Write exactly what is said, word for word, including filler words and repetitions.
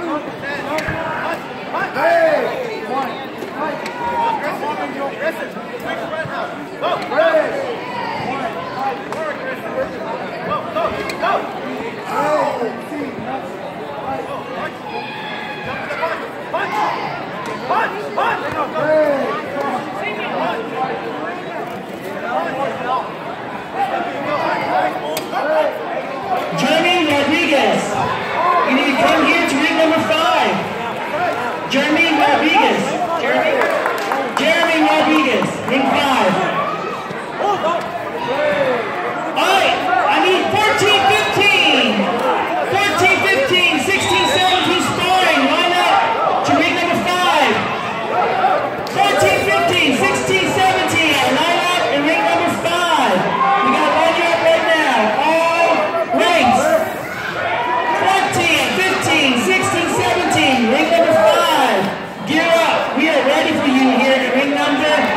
Jeremy Rodriguez, you need to come here to ring number five. Jeremy Rodriguez. Jeremy, Jeremy Rodriguez, ring five. Alright, I need fourteen fifteen. fourteen fifteen, sixteen seventeen sparring. Line up to ring number five. fourteen fifteen, sixteen seventeen. Line up in ring number five. We got to line you up right now. All rings. fourteen, fifteen, sixteen, seventeen. Ring number five. Gear up. We are ready for you here at ring number